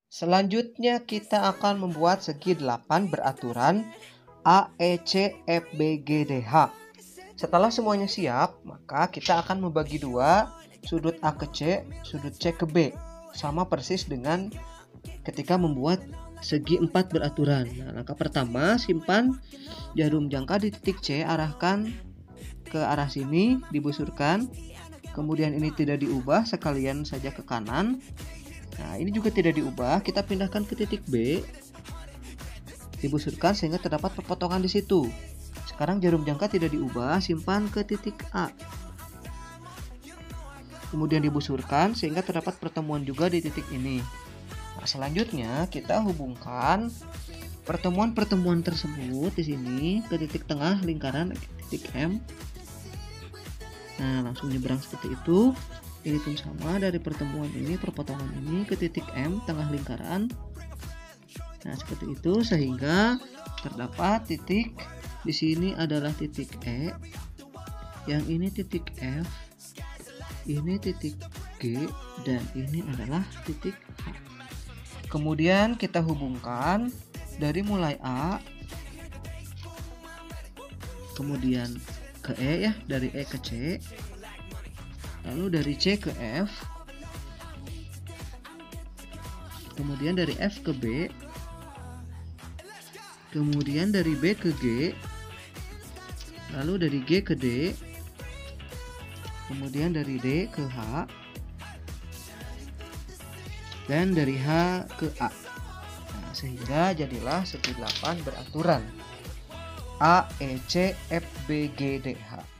Selanjutnya kita akan membuat segi 8 beraturan AEC FBG DH. Setelah semuanya siap, maka kita akan membagi dua sudut A ke C, sudut C ke B, sama persis dengan ketika membuat segi 4 beraturan. Nah, langkah pertama, simpan jarum jangka di titik C, arahkan ke arah sini, dibusurkan. Kemudian ini tidak diubah, sekalian saja ke kanan. Nah, ini juga tidak diubah, kita pindahkan ke titik B, dibusurkan sehingga terdapat perpotongan di situ. Sekarang jarum jangka tidak diubah, simpan ke titik A. Kemudian dibusurkan sehingga terdapat pertemuan juga di titik ini. Nah, selanjutnya kita hubungkan pertemuan-pertemuan tersebut di sini ke titik tengah lingkaran titik M. Nah, langsung nyebrang seperti itu. Ini pun sama, dari pertemuan ini, perpotongan ini ke titik M tengah lingkaran. Nah, seperti itu sehingga terdapat titik di sini adalah titik E, yang ini titik F, ini titik G, dan ini adalah titik H. Kemudian kita hubungkan dari mulai A, kemudian ke E ya, dari E ke C, lalu dari C ke F, kemudian dari F ke B, kemudian dari B ke G, lalu dari G ke D, kemudian dari D ke H, dan dari H ke A. Nah, sehingga jadilah segi 8 beraturan AEC FBG DH.